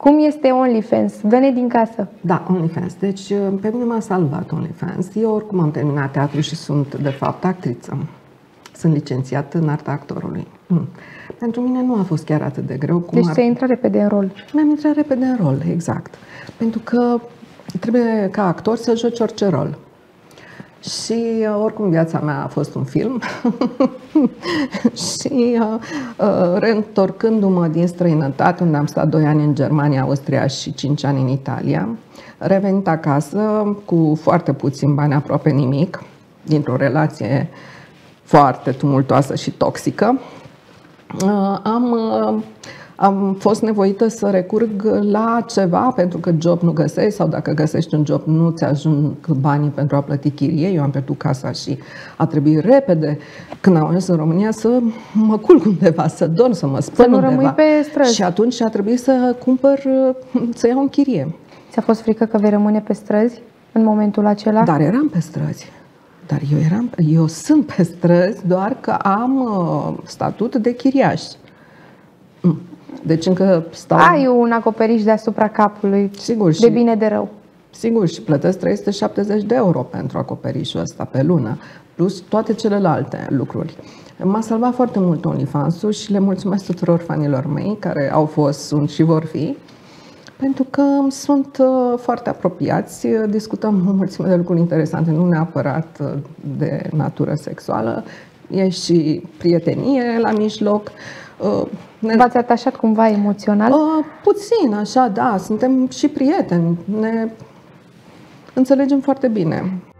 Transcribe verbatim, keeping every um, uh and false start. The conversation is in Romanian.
Cum este OnlyFans? Dă-ne din casă. Da, OnlyFans. Deci, pe mine m-a salvat OnlyFans. Eu oricum am terminat teatru și sunt, de fapt, actriță. Sunt licențiată în arta actorului. Mm. Pentru mine nu a fost chiar atât de greu. Cum deci ar... ți-ai intrat repede în rol. Mi-am intrat repede în rol, exact. Pentru că trebuie ca actor să joci orice rol. Și oricum viața mea a fost un film și uh, uh, reîntorcându-mă din străinătate, unde am stat doi ani în Germania, Austria și cinci ani în Italia, revenit acasă cu foarte puțin bani, aproape nimic, dintr-o relație foarte tumultoasă și toxică, uh, am... Uh, Am fost nevoită să recurg la ceva, pentru că job nu găsești sau dacă găsești un job nu ți ajung banii pentru a plăti chirie. Eu am pierdut casa și a trebuit repede, când am ajuns în România, să mă culc undeva, să dorm, să mă spăl undeva. Să nu rămâi pe străzi. Și atunci a trebuit să cumpăr, să iau în chirie. Ți-a fost frică că vei rămâne pe străzi în momentul acela? Dar eram pe străzi. Dar eu, eram, eu sunt pe străzi, doar că am uh, statut de chiriaș. Mm. Deci încă stau... Ai un acoperiș deasupra capului, sigur, de și, bine de rău. Sigur, și plătesc trei sute șaptezeci de euro pentru acoperișul ăsta pe lună, plus toate celelalte lucruri. M-a salvat foarte mult OnlyFans-ul și le mulțumesc tuturor fanilor mei care au fost, sunt și vor fi, pentru că sunt uh, foarte apropiați, discutăm o mulțime de lucruri interesante, nu neapărat uh, de natură sexuală, e și prietenie la mijloc. Uh, ne... V-ați atașat cumva emoțional? Uh, puțin, așa, da, suntem și prieteni, ne înțelegem foarte bine.